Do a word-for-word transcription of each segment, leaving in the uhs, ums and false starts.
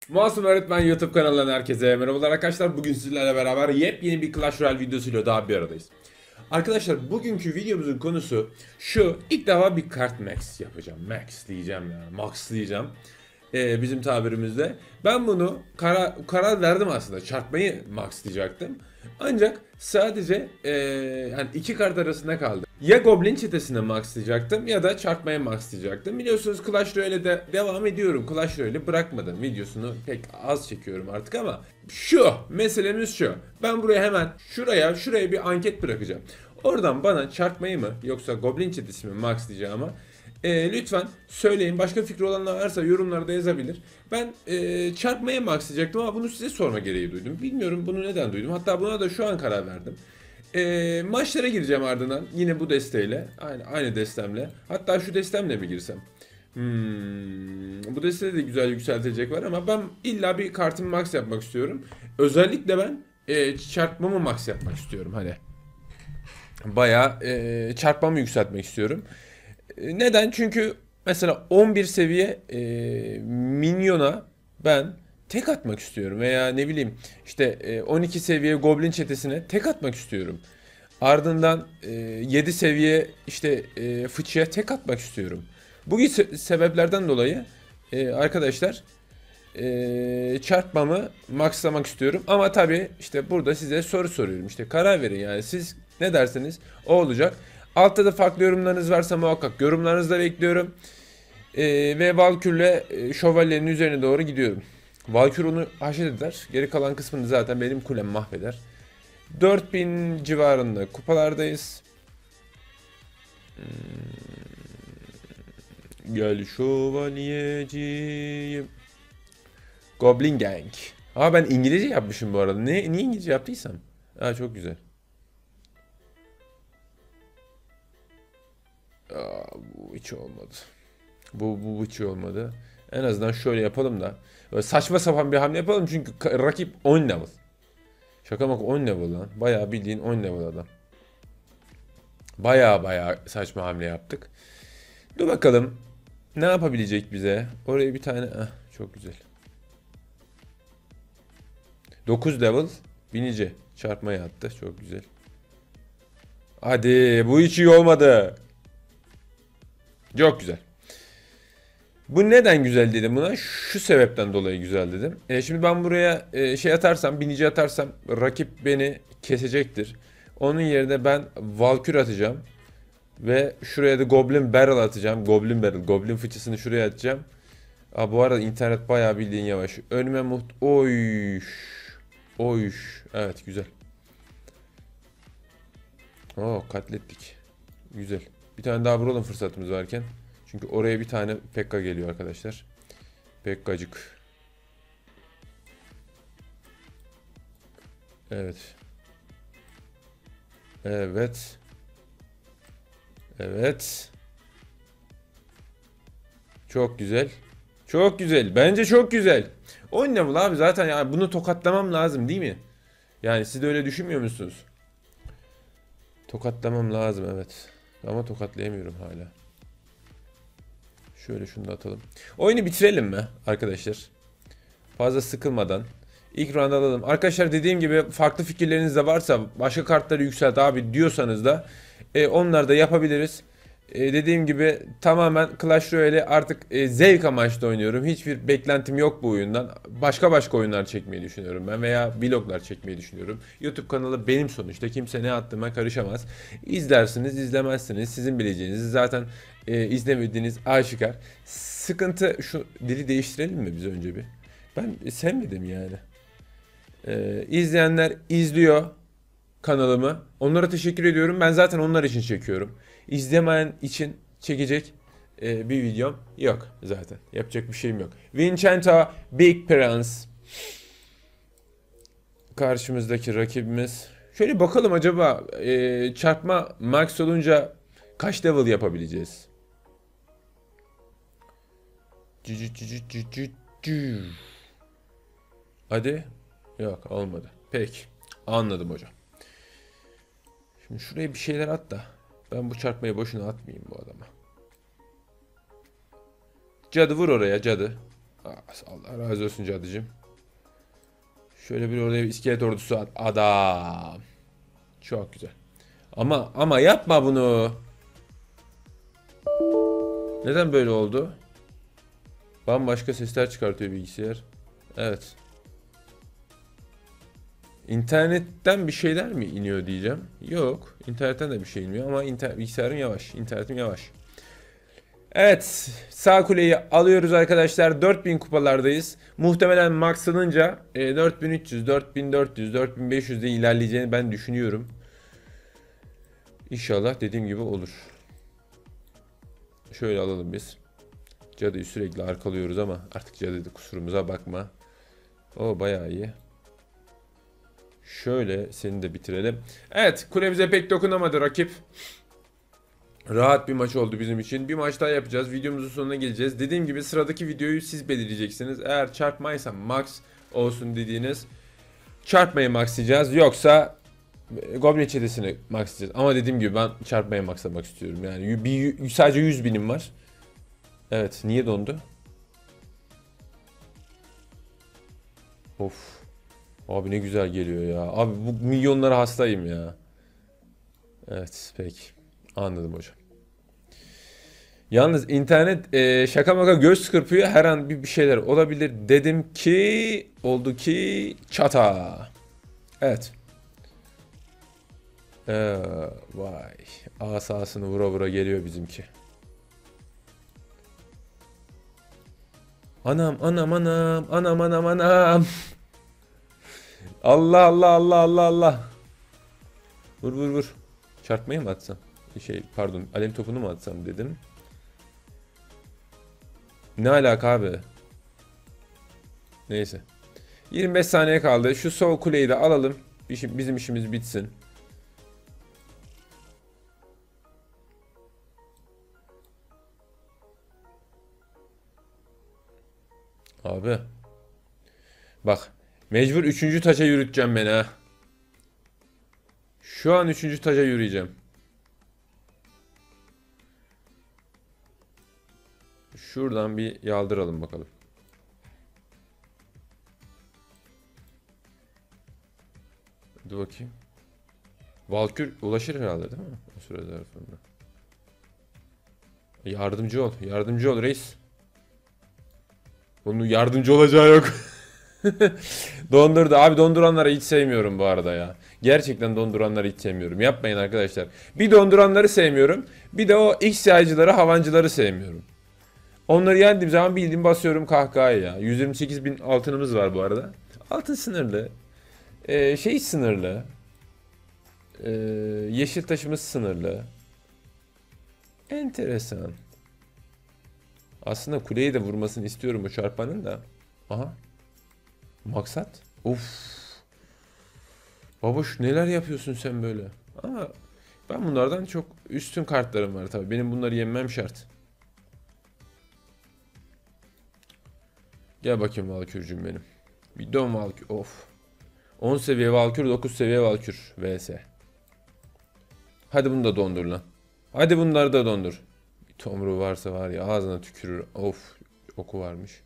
Masum Öğretmen YouTube kanalından herkese merhabalar arkadaşlar. Bugün sizlerle beraber yepyeni bir Clash Royale videosuyla daha bir aradayız. Arkadaşlar bugünkü videomuzun konusu şu. İlk defa bir kart max yapacağım. Max diyeceğim ya. Max diyeceğim. Ee, bizim tabirimizde. Ben bunu kara, karar verdim aslında. Çarpmayı max diyecektim. Ancak sadece ee, yani iki kart arasında kaldı. Ya Goblin çetesine max diyecektim ya da çarpmaya max diyecektim. Biliyorsunuz Clash Royale'e de devam ediyorum. Clash Royale'i bırakmadım. Videosunu pek az çekiyorum artık ama şu meselemiz şu. Ben buraya hemen şuraya şuraya bir anket bırakacağım. Oradan bana çarpmayı mı yoksa Goblin çetesi mi max diyeceğim ama e, lütfen söyleyin. Başka fikri olanlar varsa yorumlarda yazabilir. Ben e, çarpmaya max diyecektim ama bunu size sorma gereği duydum. Bilmiyorum bunu neden duydum. Hatta buna da şu an karar verdim. E, maçlara gireceğim ardından. Yine bu desteğiyle. Aynı, aynı destemle. Hatta şu destemle mi girsem? Hmm, bu destede de güzel yükseltecek var ama ben illa bir kartımı max yapmak istiyorum. Özellikle ben e, çarpmamı max yapmak istiyorum. Hani bayağı e, çarpmamı yükseltmek istiyorum. E, Neden? Çünkü mesela on bir seviye e, minyona ben tek atmak istiyorum veya ne bileyim işte e, on iki seviye goblin çetesine tek atmak istiyorum. Ardından e, yedi seviye işte e, fıçıya tek atmak istiyorum. Bu gibi se- sebeplerden dolayı e, arkadaşlar e, çarpmamı maxlamak istiyorum. Ama tabii işte burada size soru soruyorum. İşte karar verin yani siz ne derseniz o olacak. Altta da farklı yorumlarınız varsa muhakkak yorumlarınızı da bekliyorum. E, ve Valkür'le e, şövalyenin üzerine doğru gidiyorum. Valkür onu haşet eder. Geri kalan kısmını zaten benim kulem mahveder. dört bin civarında kupalardayız. Gel şövalyeciğim. Goblin Gang. Aa ben İngilizce yapmışım bu arada. Ne, niye İngilizce yaptıysam? Aa çok güzel. Aa, bu hiç olmadı. Bu, bu hiç olmadı. En azından şöyle yapalım da. Böyle saçma sapan bir hamle yapalım çünkü ka- rakip on level. Şaka maka on level lan. Bayağı bildiğin on level adam. Bayağı bayağı saçma hamle yaptık. Dur bakalım. Ne yapabilecek bize? Oraya bir tane... Ah, çok güzel. dokuz level. Binici. Çarpmaya attı. Çok güzel. Hadi. Bu hiç iyi olmadı. Çok güzel. Bu neden güzel dedim buna? Şu sebepten dolayı güzel dedim. E, şimdi ben buraya e, şey atarsam, binici atarsam rakip beni kesecektir. Onun yerine ben Valkür atacağım. Ve şuraya da Goblin Barrel atacağım. Goblin Barrel. Goblin fıçısını şuraya atacağım. Aa, bu arada internet bayağı bildiğin yavaş. Önüme muht... Oy. Oy. Evet güzel. Oo katlettik. Güzel. Bir tane daha vuralım fırsatımız varken. Çünkü oraya bir tane Pekka geliyor arkadaşlar. Pekkacık. Evet. Evet. Evet. Çok güzel. Çok güzel. Bence çok güzel. on level abi zaten yani bunu tokatlamam lazım değil mi? Yani siz de öyle düşünmüyor musunuz? Tokatlamam lazım evet. Ama tokatlayamıyorum hala. Şöyle şunu da atalım. Oyunu bitirelim mi arkadaşlar? Fazla sıkılmadan. İlk round alalım. Arkadaşlar dediğim gibi farklı fikirleriniz de varsa başka kartları yükselt abi diyorsanız da e, onları da yapabiliriz. E, dediğim gibi tamamen Clash Royale artık e, zevk amaçlı oynuyorum. Hiçbir beklentim yok bu oyundan. Başka başka oyunlar çekmeyi düşünüyorum ben veya vloglar çekmeyi düşünüyorum. YouTube kanalı benim sonuçta. Kimse ne attığıma karışamaz. İzlersiniz, izlemezsiniz. Sizin bileceğiniz zaten e, izlemediğiniz aşikar. Sıkıntı şu dili değiştirelim mi biz önce bir? Ben sevmedim yani. Ee, izleyenler izliyor kanalımı. Onlara teşekkür ediyorum. Ben zaten onlar için çekiyorum. İzlemeyen için çekecek e, bir videom yok zaten. Yapacak bir şeyim yok. Vincento Big Prince karşımızdaki rakibimiz. Şöyle bakalım acaba e, çarpma max olunca kaç level yapabileceğiz? Cü cü cü cü cü cü cü. Hadi. Yok olmadı. Peki. Anladım hocam. Şimdi şuraya bir şeyler at da. Ben bu çarpmayı boşuna atmayayım bu adama. Cadı vur oraya cadı. Allah razı olsun cadıcım. Şöyle bir oraya bir iskelet ordusu at. Adam. Çok güzel. Ama ama yapma bunu. Neden böyle oldu? Bambaşka sesler çıkartıyor bilgisayar. Evet. İnternetten bir şeyler mi iniyor diyeceğim. Yok. İnternetten de bir şey inmiyor ama inter bilgisayarım yavaş. İnternetim yavaş. Evet. Sağ kuleyi alıyoruz arkadaşlar. dört bin kupalardayız. Muhtemelen maxlanınca e, dört bin üç yüz, dört bin dört yüz, dört bin beş yüzde ilerleyeceğini ben düşünüyorum. İnşallah dediğim gibi olur. Şöyle alalım biz. Cadıyı sürekli arkalıyoruz ama artık cadı kusurumuza bakma. O bayağı iyi. Şöyle seni de bitirelim. Evet, kulemize pek dokunamadı rakip. Rahat bir maç oldu bizim için. Bir maç daha yapacağız. Videomuzun sonuna geleceğiz. Dediğim gibi sıradaki videoyu siz belirleyeceksiniz. Eğer çarpmaysa max olsun dediğiniz çarpmayı maxlayacağız. Yoksa Goblin çetesini maxlayacağız. Ama dediğim gibi ben çarpmayı maxlamak istiyorum. Yani bir, sadece yüz binim var. Evet, niye dondu? Of. Abi ne güzel geliyor ya. Abi bu milyonlara hastayım ya. Evet, peki. Anladım hocam. Yalnız internet e, şaka maka göz kırpıyor. Her an bir, bir şeyler olabilir. Dedim ki oldu ki çata. Evet. Ee, vay. Asasını vura vura geliyor bizimki. Anam anam anam anam anam anam. Allah Allah Allah Allah Allah. Vur vur vur. Çarpmayı mı atsam? Şey pardon, alem topunu mu atsam dedim. Ne alaka abi? Neyse. yirmi beş saniye kaldı. Şu sol kuleyi de alalım. Bizim işimiz bitsin. Abi. Bak. Mecbur üçüncü taça yürüteceğim beni ha. Şu an üçüncü taca yürüyeceğim. Şuradan bir yaldıralım bakalım. Dur bakayım. Valkür ulaşır herhalde değil mi? O süre zarfında. Yardımcı ol. Yardımcı ol reis. Bunun yardımcı olacağı yok. Dondurdu. Abi donduranları hiç sevmiyorum bu arada ya. Gerçekten donduranları hiç sevmiyorum. Yapmayın arkadaşlar. Bir donduranları sevmiyorum. Bir de o X yaycıları, havancıları sevmiyorum. Onları yendiğim zaman bildiğim basıyorum kahkahayı ya. yüz yirmi sekiz bin altınımız var bu arada. Altın sınırlı. Ee, şey sınırlı. Ee, yeşil taşımız sınırlı. Enteresan. Aslında kuleyi de vurmasını istiyorum o çarpanın da. Aha. Maksat. Of. Babuş neler yapıyorsun sen böyle? Ama ben bunlardan çok üstün kartlarım var tabii. Benim bunları yenmem şart. Gel bakayım Valkürcüm benim. Bir dön Valkür. Of. on seviye Valkür, dokuz seviye Valkür. vs. Hadi bunu da dondur lan. Hadi bunları da dondur. Bir tomruğu varsa var ya ağzına tükürür. Of. Oku varmış.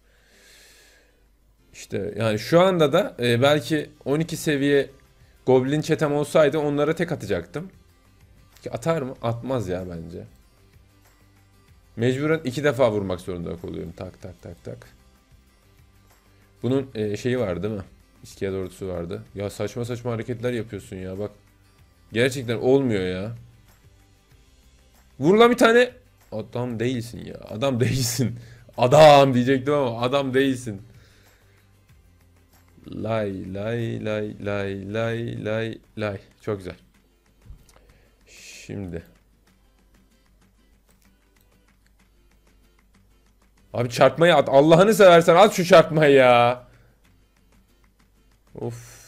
İşte yani şu anda da e, belki on iki seviye Goblin çetem olsaydı onlara tek atacaktım. Ki atar mı? Atmaz ya bence. Mecburen iki defa vurmak zorunda kalıyorum. Tak tak tak tak. Bunun e, şeyi var değil mi? İskelet ordusu vardı. Ya saçma saçma hareketler yapıyorsun ya bak. Gerçekten olmuyor ya. Vur lan bir tane. Adam değilsin ya. Adam değilsin. Adam diyecektim ama adam değilsin. Lay lay lay lay lay lay lay. Çok güzel. Şimdi. Abi çarpmayı at. Allah'ını seversen at şu çarpmayı ya. Of.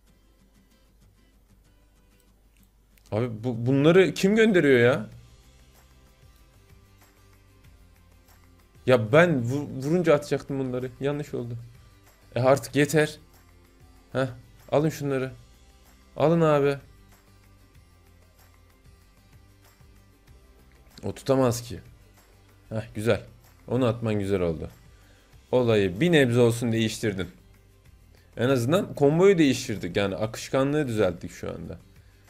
Abi bu, bunları kim gönderiyor ya? Ya ben vur, vurunca atacaktım bunları. Yanlış oldu. E artık yeter. Heh. Alın şunları. Alın abi. O tutamaz ki. Heh güzel. Onu atman güzel oldu. olayı bir nebze olsun değiştirdin. En azından komboyu değiştirdik. Yani akışkanlığı düzelttik şu anda.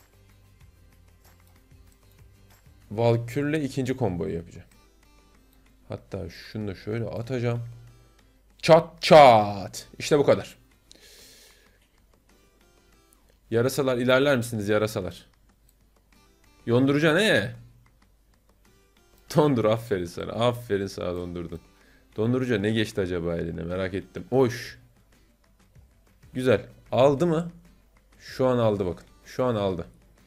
Valkür'le ikinci komboyu yapacağım. Hatta şunu da şöyle atacağım. Çat çat. İşte bu kadar. Yarasalar ilerler misiniz yarasalar? Yonduruca ne? Dondur, aferin sana. Aferin sana, dondurdun. Donduruca ne geçti acaba eline, merak ettim. Oş. Güzel. Aldı mı? Şu an aldı bakın. Şu an aldı.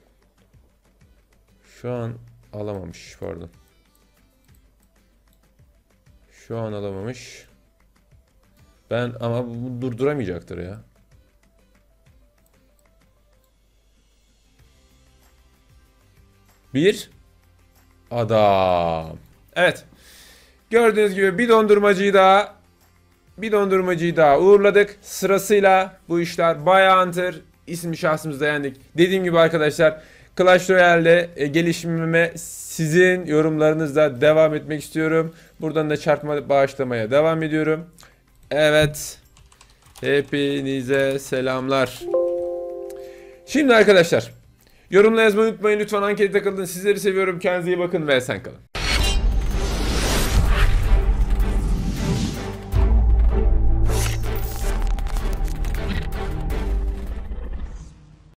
Şu an alamamış, pardon. Şu an alamamış. Ben ama bu durduramayacaktır ya. Bir adam. Evet. Gördüğünüz gibi bir dondurmacıyı daha bir dondurmacıyı daha uğurladık. Sırasıyla bu işler Bay Hunter isimli şahsımızda yendik. Dediğim gibi arkadaşlar, Clash Royale'de e, gelişimime sizin yorumlarınızla devam etmek istiyorum. Buradan da çarpma bağışlamaya devam ediyorum. Evet. Hepinize selamlar. Şimdi arkadaşlar, yorumla yazmayı unutmayın lütfen. Ankete takılın. Sizleri seviyorum. Kendinize iyi bakın ve esen kalın.